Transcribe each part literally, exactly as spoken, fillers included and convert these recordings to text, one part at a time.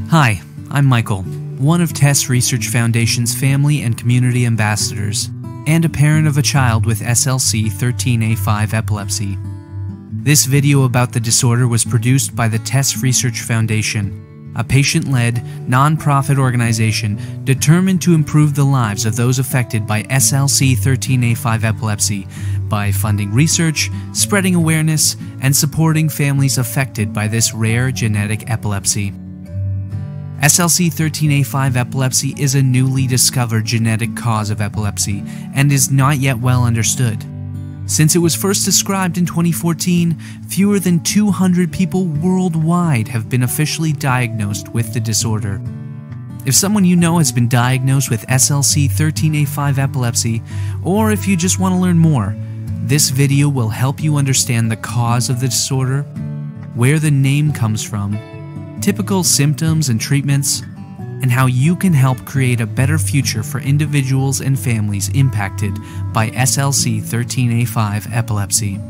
Hi, I'm Michael, one of TESS Research Foundation's family and community ambassadors, and a parent of a child with S L C thirteen A five epilepsy. This video about the disorder was produced by the TESS Research Foundation, a patient-led, non-profit organization determined to improve the lives of those affected by S L C thirteen A five epilepsy by funding research, spreading awareness, and supporting families affected by this rare genetic epilepsy. S L C thirteen A five epilepsy is a newly discovered genetic cause of epilepsy and is not yet well understood. Since it was first described in twenty fourteen, fewer than two hundred people worldwide have been officially diagnosed with the disorder. If someone you know has been diagnosed with S L C thirteen A five epilepsy, or if you just want to learn more, this video will help you understand the cause of the disorder, where the name comes from, typical symptoms and treatments, and how you can help create a better future for individuals and families impacted by S L C thirteen A five epilepsy.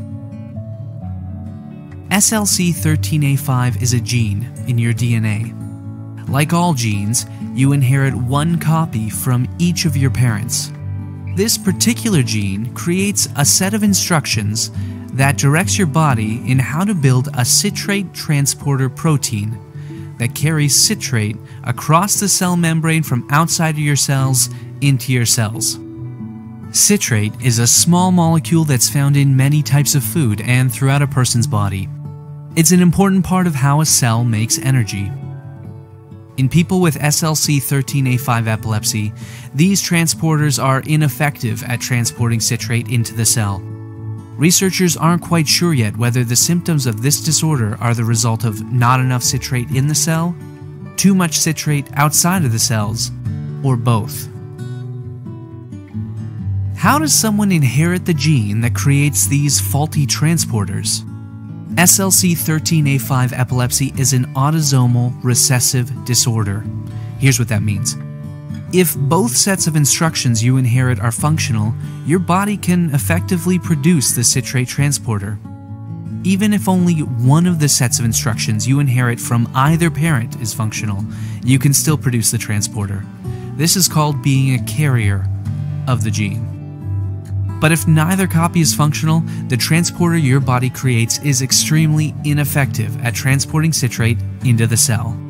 S L C thirteen A five is a gene in your D N A. Like all genes, you inherit one copy from each of your parents. This particular gene creates a set of instructions that directs your body in how to build a citrate transporter protein that carries citrate across the cell membrane from outside of your cells into your cells. Citrate is a small molecule that's found in many types of food and throughout a person's body. It's an important part of how a cell makes energy. In people with S L C thirteen A five epilepsy, these transporters are ineffective at transporting citrate into the cell. Researchers aren't quite sure yet whether the symptoms of this disorder are the result of not enough citrate in the cell, too much citrate outside of the cells, or both. How does someone inherit the gene that creates these faulty transporters? S L C thirteen A five epilepsy is an autosomal recessive disorder. Here's what that means. If both sets of instructions you inherit are functional, your body can effectively produce the citrate transporter. Even if only one of the sets of instructions you inherit from either parent is functional, you can still produce the transporter. This is called being a carrier of the gene. But if neither copy is functional, the transporter your body creates is extremely ineffective at transporting citrate into the cell.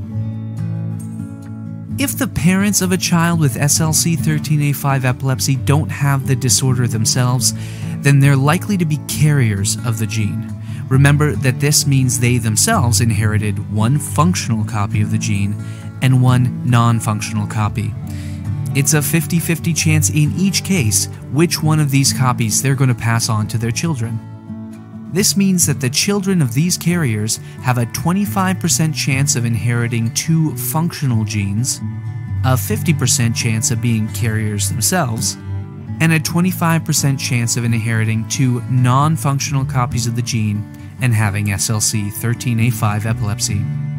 If the parents of a child with S L C thirteen A five epilepsy don't have the disorder themselves, then they're likely to be carriers of the gene. Remember that this means they themselves inherited one functional copy of the gene and one non-functional copy. It's a fifty fifty chance in each case which one of these copies they're going to pass on to their children. This means that the children of these carriers have a twenty-five percent chance of inheriting two functional genes, a fifty percent chance of being carriers themselves, and a twenty-five percent chance of inheriting two non-functional copies of the gene and having S L C thirteen A five epilepsy.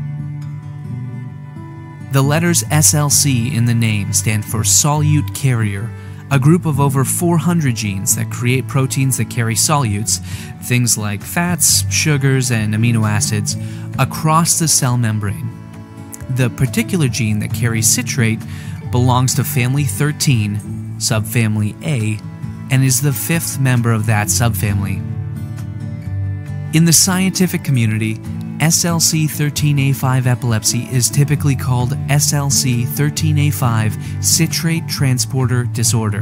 The letters S L C in the name stand for solute carrier, a group of over four hundred genes that create proteins that carry solutes, things like fats, sugars, and amino acids, across the cell membrane. The particular gene that carries citrate belongs to family thirteen, subfamily A, and is the fifth member of that subfamily. In the scientific community, S L C thirteen A five epilepsy is typically called S L C thirteen A five Citrate Transporter Disorder.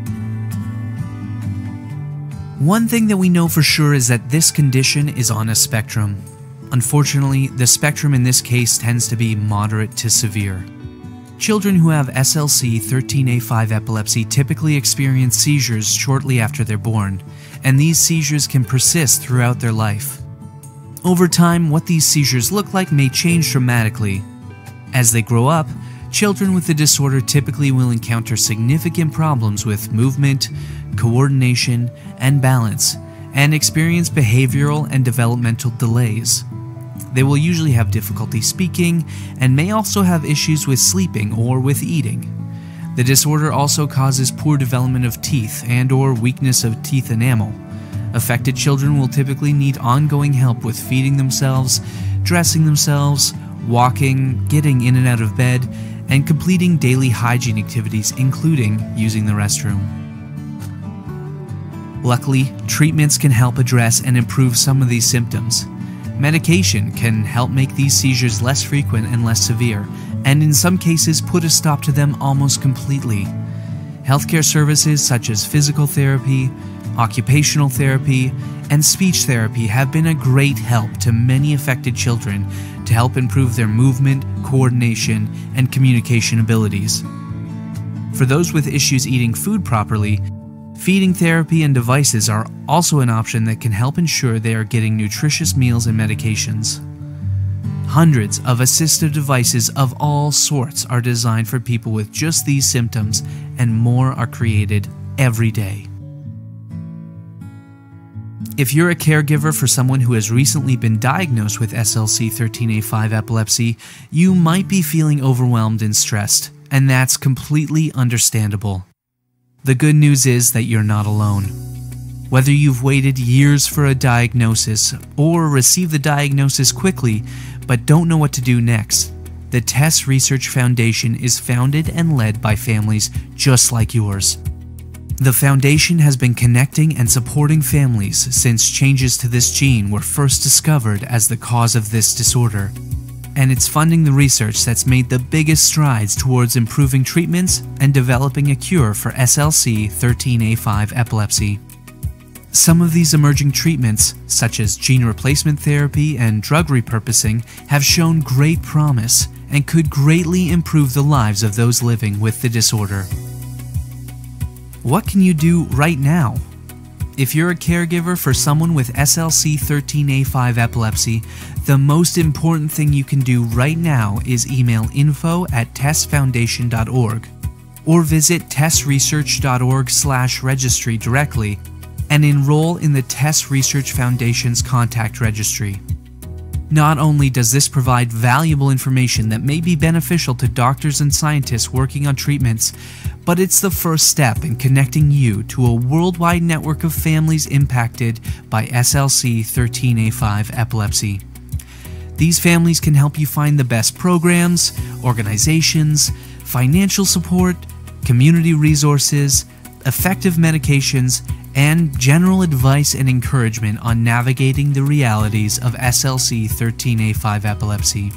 One thing that we know for sure is that this condition is on a spectrum. Unfortunately, the spectrum in this case tends to be moderate to severe. Children who have S L C thirteen A five epilepsy typically experience seizures shortly after they're born, and these seizures can persist throughout their life. Over time, what these seizures look like may change dramatically. As they grow up, children with the disorder typically will encounter significant problems with movement, coordination, and balance, and experience behavioral and developmental delays. They will usually have difficulty speaking and may also have issues with sleeping or with eating. The disorder also causes poor development of teeth and or weakness of teeth enamel. Affected children will typically need ongoing help with feeding themselves, dressing themselves, walking, getting in and out of bed, and completing daily hygiene activities, including using the restroom. Luckily, treatments can help address and improve some of these symptoms. Medication can help make these seizures less frequent and less severe, and in some cases put a stop to them almost completely. Healthcare services such as physical therapy, occupational therapy, and speech therapy have been a great help to many affected children to help improve their movement, coordination, and communication abilities. For those with issues eating food properly, feeding therapy and devices are also an option that can help ensure they are getting nutritious meals and medications. Hundreds of assistive devices of all sorts are designed for people with just these symptoms, and more are created every day. If you're a caregiver for someone who has recently been diagnosed with S L C thirteen A five epilepsy, you might be feeling overwhelmed and stressed, and that's completely understandable. The good news is that you're not alone. Whether you've waited years for a diagnosis or received the diagnosis quickly but don't know what to do next, the TESS Research Foundation is founded and led by families just like yours. The foundation has been connecting and supporting families since changes to this gene were first discovered as the cause of this disorder, and it's funding the research that's made the biggest strides towards improving treatments and developing a cure for S L C thirteen A five epilepsy. Some of these emerging treatments, such as gene replacement therapy and drug repurposing, have shown great promise and could greatly improve the lives of those living with the disorder. What can you do right now? If you're a caregiver for someone with S L C thirteen A five epilepsy, the most important thing you can do right now is email info at tess foundation dot org or visit tess research dot org slash registry directly and enroll in the TESS Research Foundation's contact registry. Not only does this provide valuable information that may be beneficial to doctors and scientists working on treatments, but it's the first step in connecting you to a worldwide network of families impacted by S L C thirteen A five epilepsy. These families can help you find the best programs, organizations, financial support, community resources, effective medications, and general advice and encouragement on navigating the realities of S L C thirteen A five epilepsy.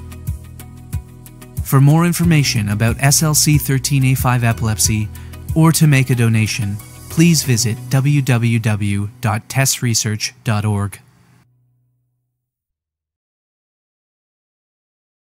For more information about S L C thirteen A five epilepsy or to make a donation, please visit w w w dot tess research dot org.